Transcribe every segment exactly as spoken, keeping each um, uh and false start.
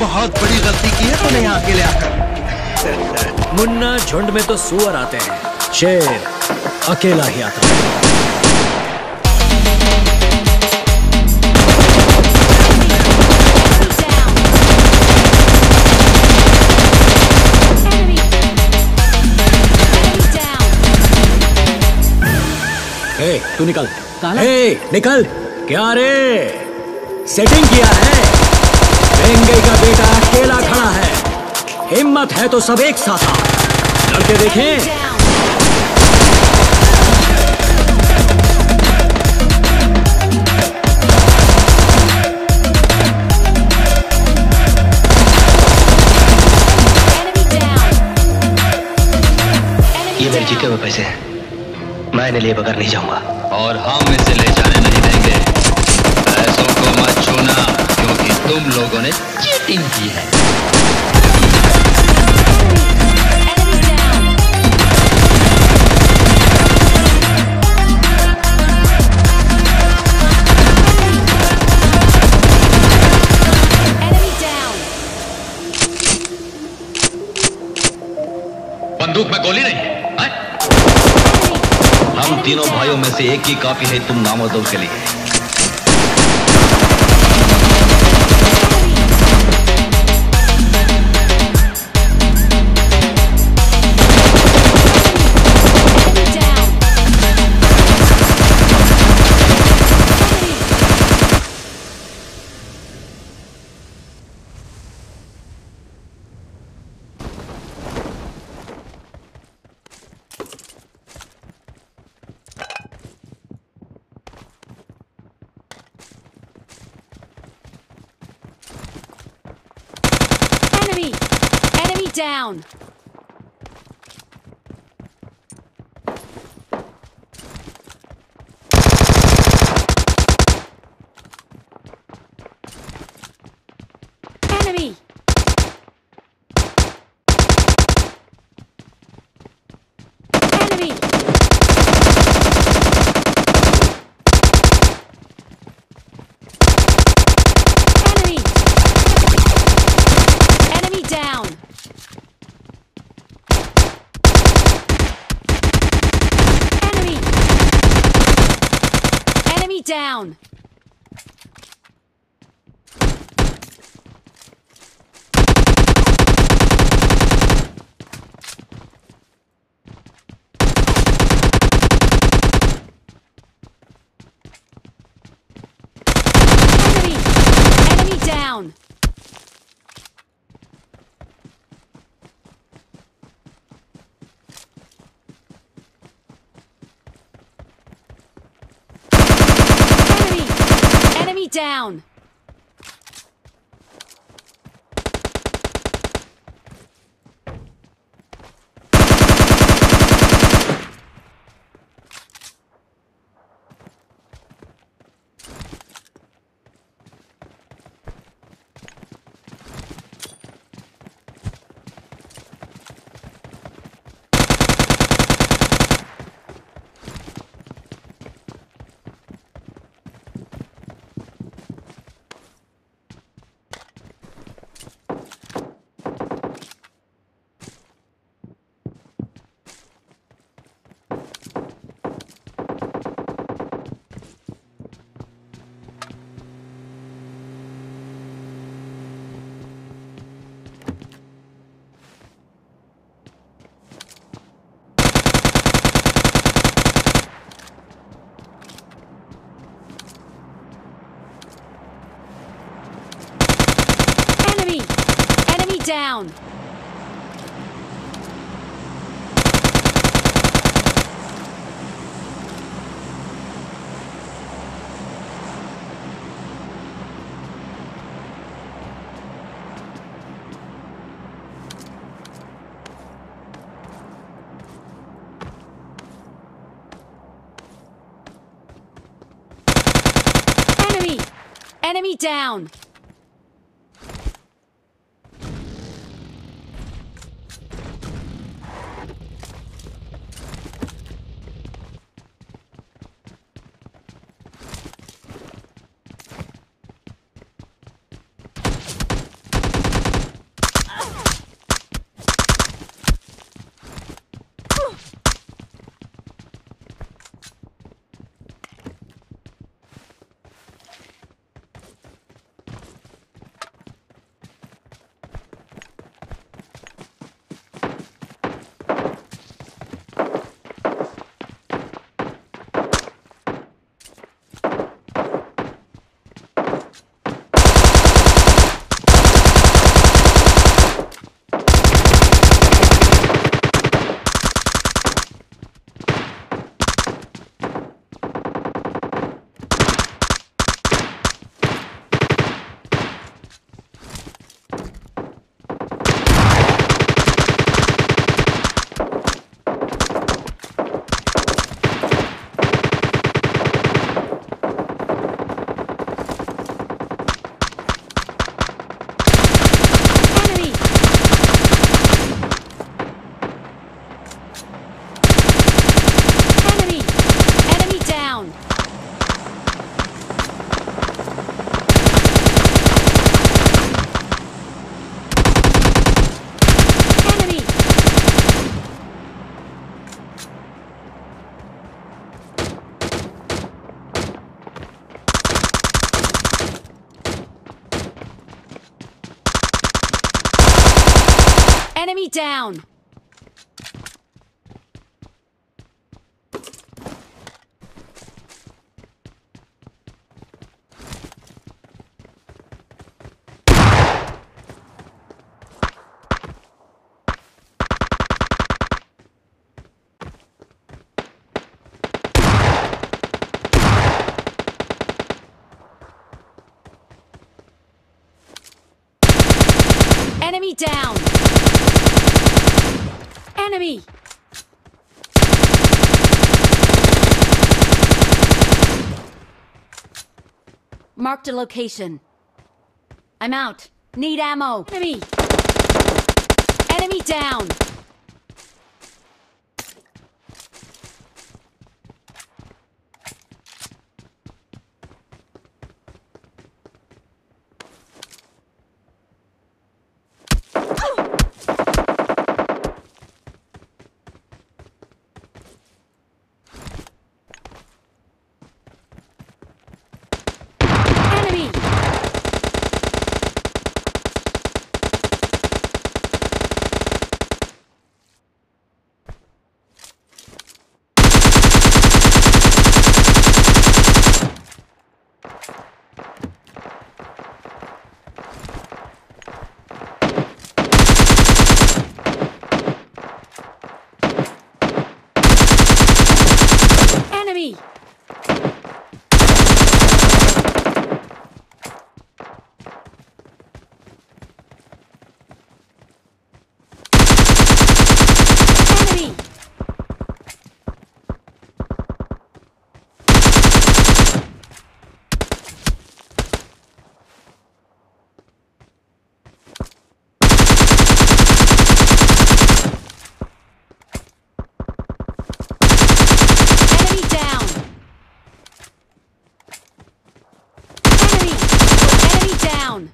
बहुत बड़ी गलती की है तूने यहाँ अकेले आकर। मुन्ना, झुंड में तो सुअर आते हैं, शेर अकेला ही आता है। ए, तू निकल। ए, निकल। क्या रे, सेटिंग किया है? बेंगई का बेटा अकेला खड़ा है, हिम्मत है तो सब एक साथ आ, लड़के देखें। ये मेरे जीते हुए पैसे हैं, मैं इन्हें लिए बगैर नहीं जाऊंगा। और हम इसे ले जाने नहीं देंगे। पैसों को मत छूना, क्योंकि तुम लोगों ने चीटिंग की है। बंदूक में गोली नहीं है। हम तीनों भाइयों में से एक ही काफी है तुम नामर्दों के लिए। Enemy! Enemy down! Enemy! Enemy! Down. Enemy. Enemy down. Enemy. Enemy down. Enemy down! Enemy! Enemy down! Enemy! Enemy down! Enemy down! Enemy down! Enemy! Marked a location. I'm out. Need ammo. Enemy! Enemy down! Enemy! Enemy! Enemy! Enemy down! Enemy! Enemy down!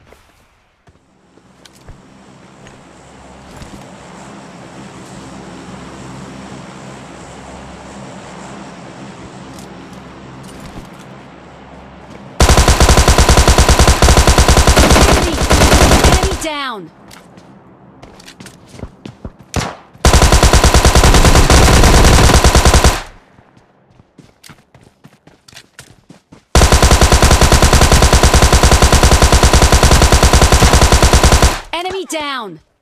Enemy! Enemy down! Enemy down!